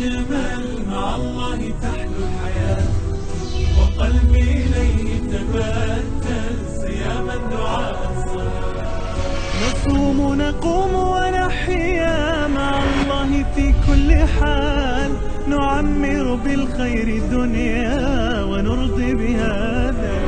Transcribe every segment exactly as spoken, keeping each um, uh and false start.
أجمل مع الله تحلو الحياة، وقلبي إليه تبتل صياما دعاء الصلاة. نصوم نقوم ونحيا مع الله في كل حال، نعمر بالخير الدنيا ونرضي بهذا.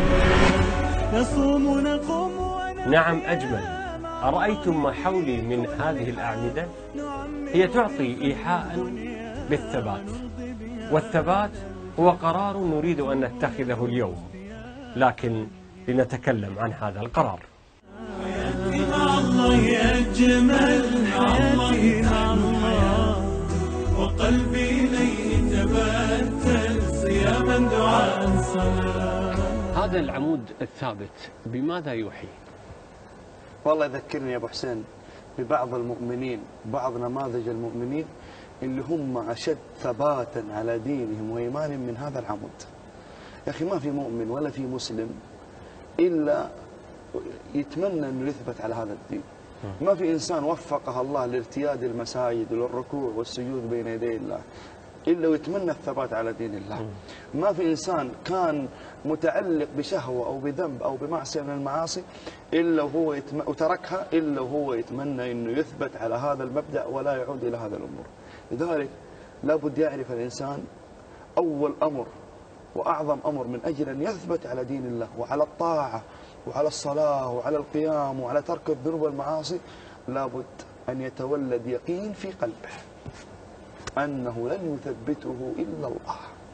نصوم نقوم ونحيا. نعم أجمل. أرأيتم ما حولي من هذه الأعمدة؟ هي تعطي إيحاء بالثبات، والثبات هو قرار نريد أن نتخذه اليوم، لكن لنتكلم عن هذا القرار. حياتي مع الله أجمل، حياتي مع الله وقلبي إليه تبتل صياما دعاء صلاة. هذا العمود الثابت بماذا يوحي؟ والله يذكرني يا أبو حسين ببعض المؤمنين، بعض نماذج المؤمنين اللي هم أشد ثباتا على دينهم وإيمانهم من هذا العمود. يا أخي ما في مؤمن ولا في مسلم إلا يتمنى أنه يثبت على هذا الدين. ما في إنسان وفقه الله لارتياد المساجد والركوع والسجود بين يدي الله إلا ويتمنى الثبات على دين الله. ما في إنسان كان متعلق بشهوة أو بذنب أو بمعصية من المعاصي إلا وهو يتم... وتركها إلا وهو يتمنى أنه يثبت على هذا المبدأ ولا يعود إلى هذا الأمور. لذلك لابد يعرف الإنسان أول أمر وأعظم أمر من أجل أن يثبت على دين الله وعلى الطاعة وعلى الصلاة وعلى القيام وعلى ترك الذنوب والمعاصي، لابد أن يتولد يقين في قلبه أنه لن يثبته إلا الله،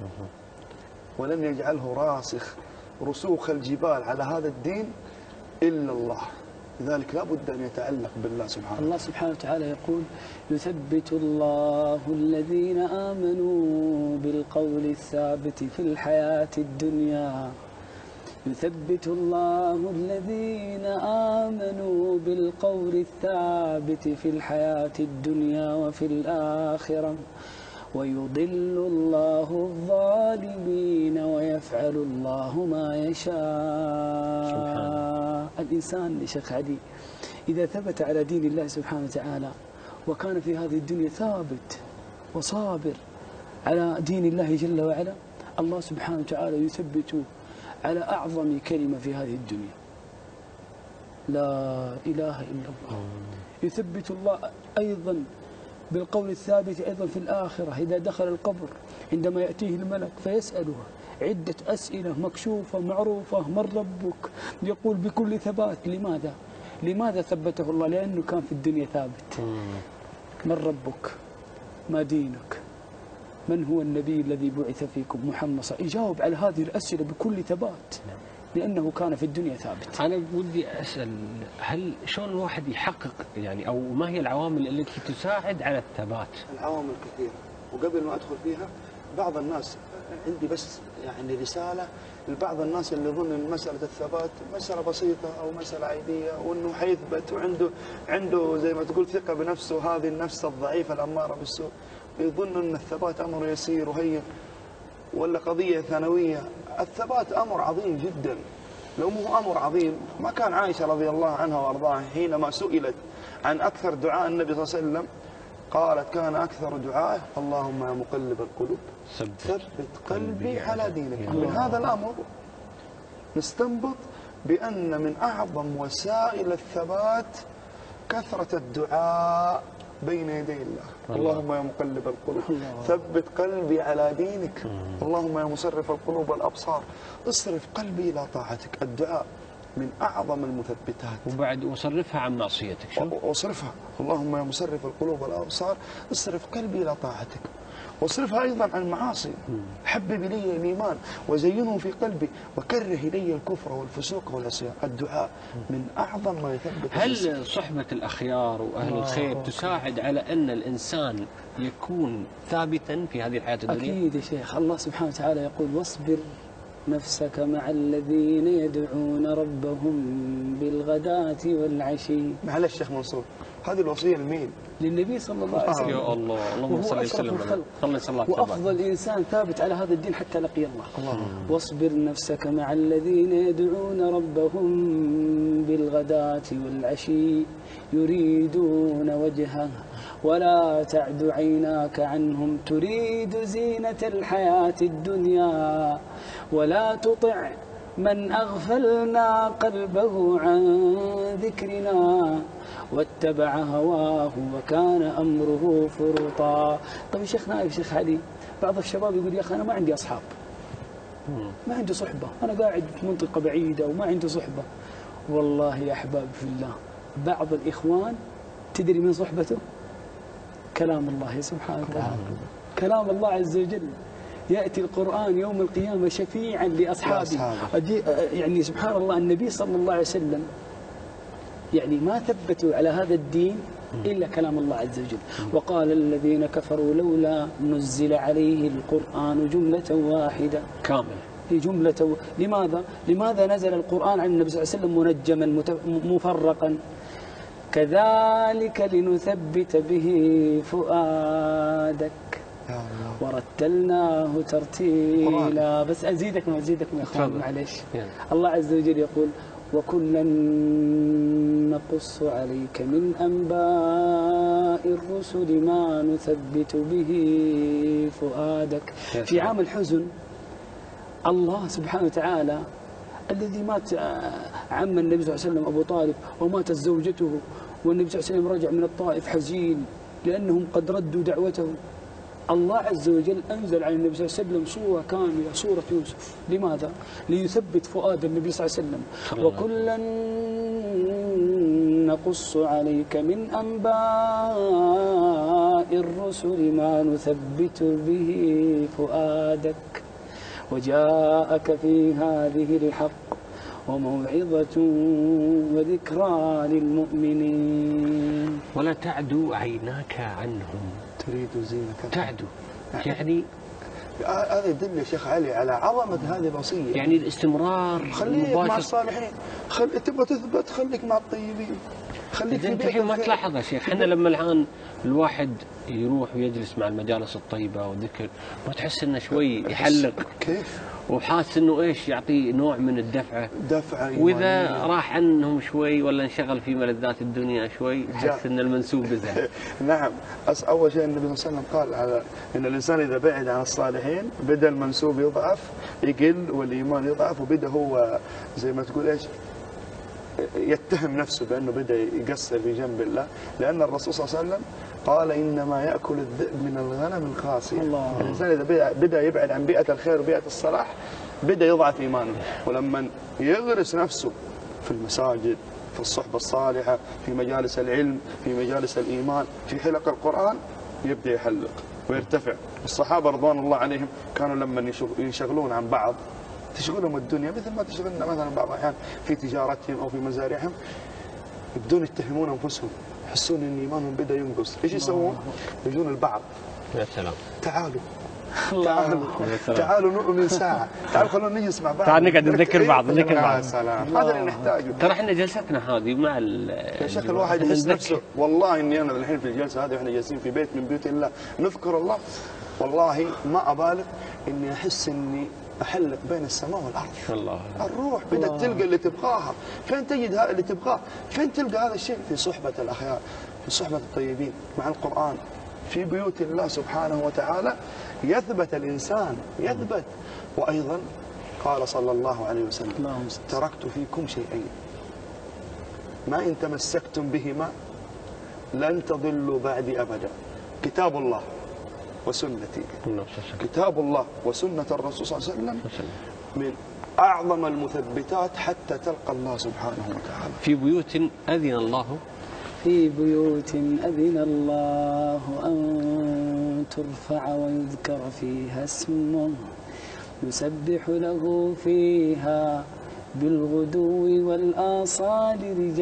ولن يجعله راسخ رسوخ الجبال على هذا الدين إلا الله. لذلك لا بد أن يتعلق بالله سبحانه. الله سبحانه وتعالى يقول: يثبت الله الذين آمنوا بالقول الثابت في الحياة الدنيا. يثبت الله الذين آمنوا بالقول الثابت في الحياة الدنيا وفي الآخرة، ويضل الله الظالمين ويفعل الله ما يشاء. الإنسان يا شيخ علي إذا ثبت على دين الله سبحانه وتعالى وكان في هذه الدنيا ثابت وصابر على دين الله جل وعلا، الله سبحانه وتعالى يثبته على أعظم كلمة في هذه الدنيا: لا إله إلا الله. يثبت الله أيضا بالقول الثابت أيضا في الآخرة إذا دخل القبر، عندما يأتيه الملك فيسأله عدة أسئلة مكشوفة معروفة: من ربك؟ يقول بكل ثبات. لماذا؟ لماذا ثبته الله؟ لأنه كان في الدنيا ثابت. من ربك؟ ما دينك؟ من هو النبي الذي بعث فيكم؟ محمد صلى الله عليه وسلم. يجاوب على هذه الأسئلة بكل ثبات لأنه كان في الدنيا ثابت. أنا ودي أسأل، هل شلون الواحد يحقق يعني، أو ما هي العوامل التي تساعد على الثبات؟ العوامل كثيرة، وقبل ما أدخل فيها بعض الناس عندي بس يعني رسالة لبعض الناس اللي يظن أن مسألة الثبات مسألة بسيطة أو مسألة عادية وأنه حيثبت وعنده عنده زي ما تقول ثقة بنفسه، هذه النفس الضعيفة الأمارة بالسوء، يظن أن الثبات أمر يسير وهين ولا قضية ثانوية. الثبات أمر عظيم جدا. لو مو أمر عظيم ما كان عائشة رضي الله عنها وأرضاها حينما سئلت عن أكثر دعاء النبي صلى الله عليه وسلم قالت: كان أكثر دعائه اللهم يا مقلب القلوب ثبت قلبي على دينك. من هذا الأمر نستنبط بأن من أعظم وسائل الثبات كثرة الدعاء بين يدي الله. اللهم يا مقلب القلوب ثبت قلبي على دينك. اللهم يا مصرف القلوب والأبصار اصرف قلبي إلى طاعتك. الدعاء من أعظم المثبتات. وبعد وصرفها عن معصيتك. شو؟ وصرفها. اللهم يا مصرف القلوب والأبصار اصرف قلبي إلى طاعتك. واصرفها أيضا عن المعاصي. حبب إلي الإيمان وزينه في قلبي وكره إلي الكفر والفسوق والعصيان. الدعاء من أعظم ما يثبت. هل صحبة الأخيار وأهل الخير تساعد على أن الإنسان يكون ثابتا في هذه الحياة الدنيا؟ أكيد يا شيخ. الله سبحانه وتعالى يقول: واصبر نفسك مع الذين يدعون ربهم بالغداة والعشي. معلش شيخ منصور، هذه الوصية لمين؟ للنبي صلى الله عليه وسلم. يا الله، اللهم صل وسلم عليه. وأفضل إنسان ثابت على هذا الدين حتى لقي الله. الله. واصبر نفسك مع الذين يدعون ربهم بالغداة والعشي يريدون وجهه ولا تعد عيناك عنهم تريد زينة الحياة الدنيا ولا تطع من أغفلنا قلبه عن ذكرنا واتبع هواه وكان أمره فرطا. طيب شيخ نايف، شيخ علي، بعض الشباب يقول يا أخي أنا ما عندي أصحاب، ما عندي صحبة، أنا قاعد في منطقة بعيدة وما عندي صحبة. والله يا أحباب في الله، بعض الإخوان تدري من صحبته؟ كلام الله سبحانه وتعالى، كلام الله عز وجل. يأتي القرآن يوم القيامة شفيعا لأصحابه. يعني سبحان الله، النبي صلى الله عليه وسلم يعني ما ثبتوا على هذا الدين إلا كلام الله عز وجل. وقال الذين كفروا لولا نزل عليه القرآن جملة واحدة كامل، جملة. لماذا؟ لماذا نزل القرآن عن النبي صلى الله عليه وسلم منجما مفرقا؟ كذلك لنثبت به فؤادك ورتلناه ترتيلا. بس أزيدكم أزيدكم يا أخوان معلش. الله عز وجل يقول وكلا نقص عليك من أنباء الرسل ما نثبت به فؤادك. في عام الحزن الله سبحانه وتعالى الذي مات عم النبي صلى الله عليه وسلم أبو طالب وماتت زوجته، والنبي صلى الله عليه وسلم رجع من الطائف حزين لأنهم قد ردوا دعوته، الله عز وجل أنزل على النبي صلى الله عليه وسلم صورة كاملة، صورة يوسف. لماذا؟ ليثبت فؤاد النبي صلى الله عليه وسلم. وكلا نقص عليك من أنباء الرسل ما نثبت به فؤادك وجاءك في هذه الحق وموعظة وذكرى للمؤمنين. ولا تعدو عيناك عنهم تريد زينة. تعدو يعني هذا يدل يا شيخ علي على عظمة هذه الوصية. يعني الاستمرار، خليك مع الصالحين، خل... تبغى تثبت خليك مع الطيبين، خليك انت الحين ما تلاحظ يا شيخ، احنا لما الان الواحد يروح ويجلس مع المجالس الطيبة والذكر ما تحس انه شوي يحلق كيف؟ وحاس انه ايش يعطي نوع من الدفعه دفعه إيمانية. واذا راح عنهم شوي ولا انشغل في ملذات الدنيا شوي حس ان المنسوب بزهق. نعم، اول شيء النبي صلى الله عليه وسلم قال على ان الانسان اذا بعد عن الصالحين بدا المنسوب يضعف يقل والايمان يضعف وبدا هو زي ما تقول ايش يتهم نفسه بانه بدا يقصر في جنب الله، لان الرسول صلى الله عليه وسلم قال انما ياكل الذئب من الغنم القاسيه. الانسان اذا بدا يبعد عن بيئه الخير وبيئه الصلاح بدا يضعف ايمانه، ولما يغرس نفسه في المساجد، في الصحبه الصالحه، في مجالس العلم، في مجالس الايمان، في حلق القران يبدا يحلق ويرتفع. الصحابه رضوان الله عليهم كانوا لما ينشغلون عن بعض تشغلهم الدنيا مثل ما تشغلنا مثلا بعض الاحيان في تجارتهم او في مزارعهم، يبدون يتهمون انفسهم، يحسون ان ايمانهم بدا ينقص، ايش يسوون؟ يجون البعض يا سلام تعالوا تعالوا تعالوا نؤمن ساعه، تعالوا خلونا نجلس مع بعض، تعال نقعد نذكر بعض نذكر بعض. يا سلام، هذا اللي نحتاجه. ترى احنا جلستنا هذه مع يا شيخ الواحد يحس نفسه، والله اني انا الحين في الجلسه هذه واحنا جالسين في بيت من بيوت الله نذكر الله، والله ما ابالغ اني احس اني احلق بين السماء والارض. الله الروح بدات تلقى اللي تبغاها، فين تجد هذا اللي تبغاه؟ فين تلقى هذا الشيء؟ في صحبه الاخيار، في صحبه الطيبين، مع القران، في بيوت الله سبحانه وتعالى يثبت الانسان، يثبت. وايضا قال صلى الله عليه وسلم تركت فيكم شيئين ما ان تمسكتم بهما لن تضلوا بعدي ابدا، كتاب الله وسنتي. كتاب الله وسنة الرسول صلى الله عليه وسلم من أعظم المثبتات حتى تلقى الله سبحانه وتعالى. في بيوت أذن الله في بيوت أذن الله أن ترفع ويذكر فيها اسمه يسبح له فيها بالغدو والآصال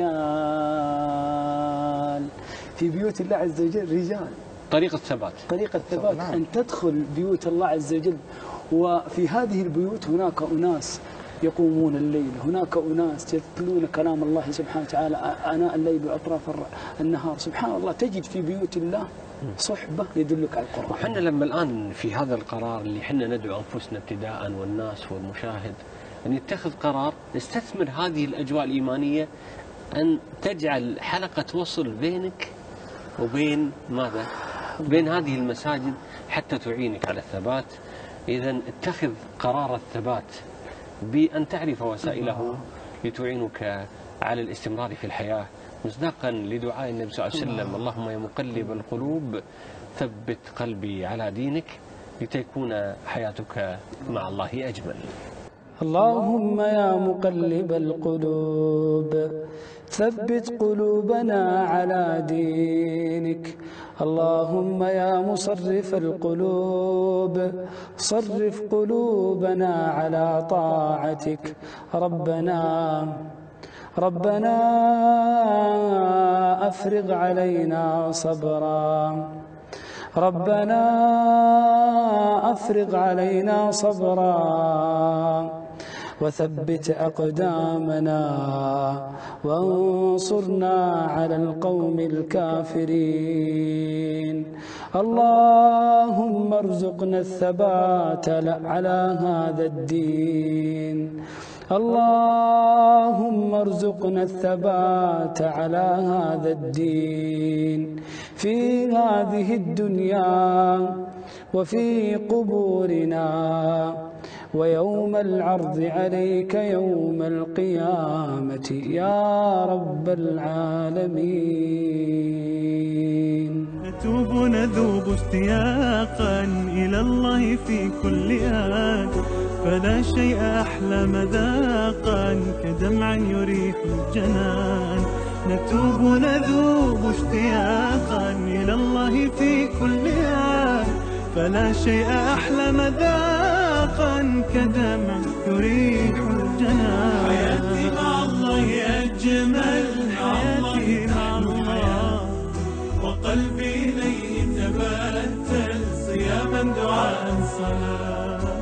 رجال. في بيوت الله عز وجل رجال. طريقة الثبات، طريقة الثبات نعم. أن تدخل بيوت الله عز وجل، وفي هذه البيوت هناك أناس يقومون الليل، هناك أناس يتلون كلام الله سبحانه وتعالى آناء الليل وأطراف النهار. سبحان الله، تجد في بيوت الله صحبة يدلك على القرآن. وحنا لما الآن في هذا القرار اللي حنا ندعو أنفسنا ابتداء والناس والمشاهد أن يتخذ قرار نستثمر هذه الأجواء الإيمانية، أن تجعل حلقة وصل بينك وبين ماذا؟ بين هذه المساجد حتى تعينك على الثبات. إذا اتخذ قرار الثبات بأن تعرف وسائله لتعينك على الاستمرار في الحياة، مصداقا لدعاء النبي صلى الله عليه وسلم: اللهم يا مقلب القلوب ثبت قلبي على دينك، لتكون حياتك مع الله أجمل. اللهم يا مقلب القلوب ثبت قلوبنا على دينك. اللهم يا مصرف القلوب صرف قلوبنا على طاعتك. ربنا ربنا أفرغ علينا صبرا ربنا أفرغ علينا صبرا وثبت أقدامنا وانصرنا على القوم الكافرين. اللهم ارزقنا الثبات على هذا الدين. اللهم ارزقنا الثبات على هذا الدين في هذه الدنيا وفي قبورنا ويوم العرض عليك يوم القيامة يا رب العالمين. نتوب نذوب اشتياقا إلى الله في كل آن، فلا شيء أحلى مذاقا كدمع يريح الجنان. نتوب نذوب اشتياقا إلى الله في كل آن، فلا شيء أحلى مذاقا كدمع يريح الجنان. حياتي مع الله أجمل، حياتي مع الله وقلبي إليه تبتل، صياما دعاء صلاة.